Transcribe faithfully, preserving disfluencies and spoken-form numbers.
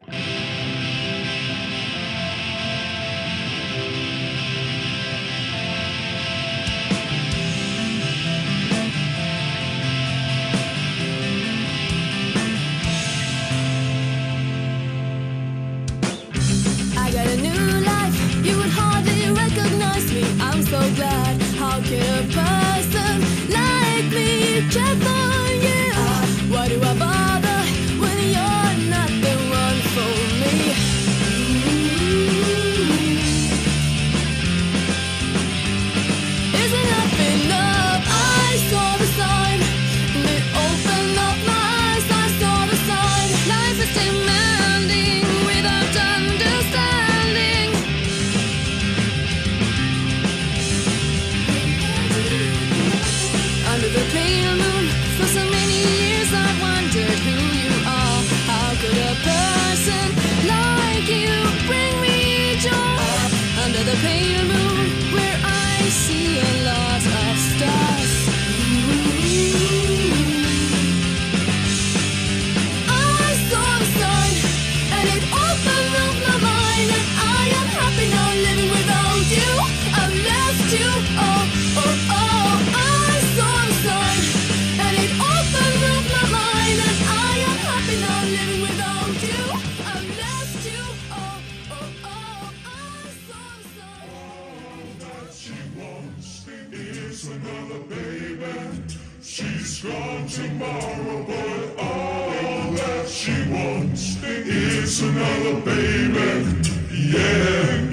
I got a new life, you would hardly recognize me. I'm so glad, how can a person like me care for you? Why do I bother when you're not the one for me? Is enough enough? I saw the sign, and it opened up my eyes. I saw the sign. Life is demanding without understanding. Under the pale moon, for so many years I've wondered who you are. How could a person like you bring me joy? Under the pale moon, where I see a lot of stars. I saw the sign, and it opened up my mind, and I am happy now living without you. I've left you, oh, oh, oh. I saw the sign, and it opened up my mind, and I am happy now living without you. I've left you, oh, oh, oh. I saw the sign. That she wants is another baby. She's gone tomorrow, but all that she wants is another baby. Yeah.